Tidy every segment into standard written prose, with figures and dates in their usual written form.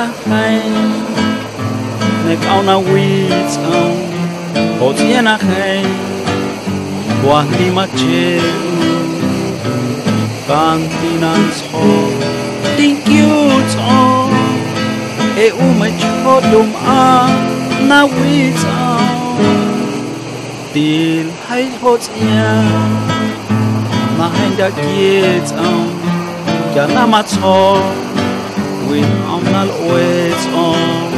hay này cao na quy trong hồ chia na hay quan đi mà chết càng tin ăn so tình yêu cho eu mà cho đùm à na quy trong tin hay hồ chia na hay đã kia trong cả na mà cho win ông na lỗi cho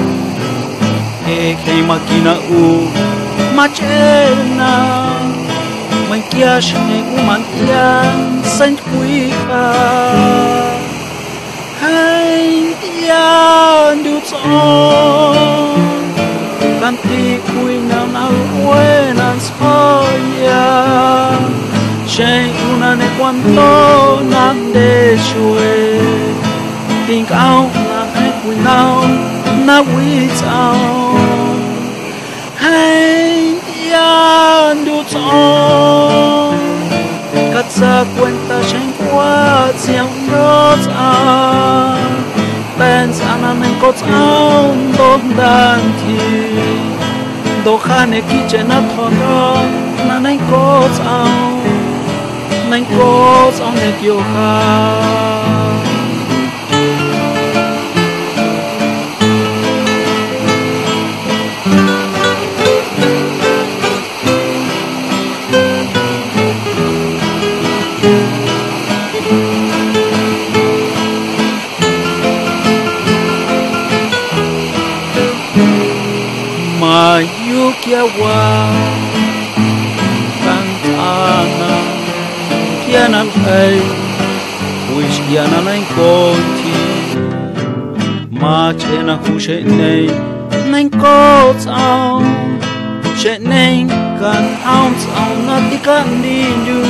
khi mà kina u mà chết na mình kia sẽ u mình kia sinh quý ca hay kia du cho can ti quý nào nào quên ăn soi ya sẽ u na ne quan to na để chui tình áo là hai quý nào na quý sao hay yan du cho cắt ra cuenta tranh qua chiang nó ra bên sana nên có sao đốt đàn thì đồ khan này kia trên nát thon đó na nên có sao này kêu khan mà yêu kia qua cantana kia nan hay wish kia nan anh conti mà trên na khu sẽ này nên có sao sẽ nên cần áo sao na đi cần đi du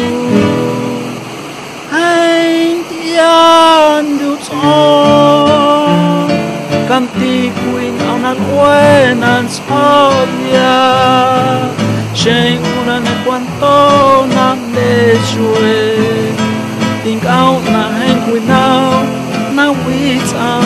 hay tiền du cho can ti queen áo na quên ăn ya sẽ una ne quanto na để chui tình áo na hay quên nào na quý sao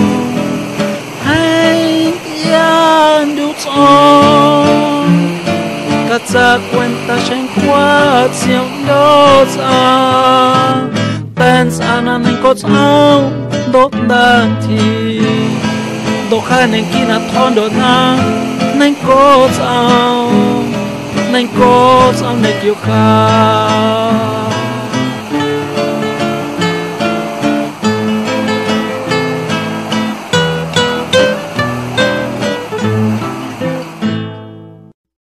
hay yan du cho cắt ra cuenta tranh qua chiều đó ra tên sana nên có sao đốt đàn thì đồ khai nên kia là thon đồ na nên có sao nên kêu khai